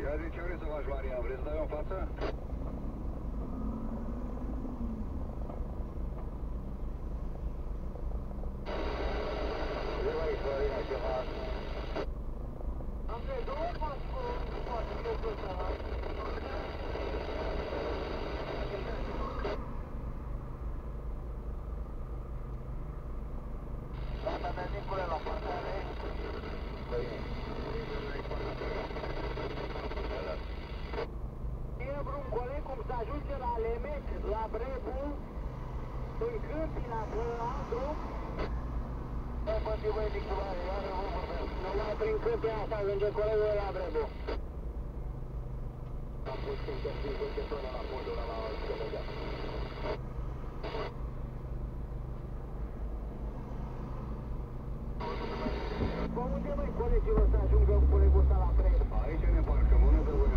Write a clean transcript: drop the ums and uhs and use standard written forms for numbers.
Ia zi, ce vrei să faci, Maria? Vrei să dai în față? Ce mai Florina, ce faci? Am de două faci cu poate că tot să faci. Tata mea, Nicule, la pasare. Bine, vreun coleg cum să ajunge la Lemec, la Brebu, în Câmpina, până la drum. Da, poate băi, Nicule, iar nu vorbesc. Numai prin Câmpina să ajunge colegul la Brebu. Am pus interviul la podul ăla la Scălăgea. Pe unde, măi, colegilor, să ajungă colegul ăsta la Brebu? Aici ne parcăm, unde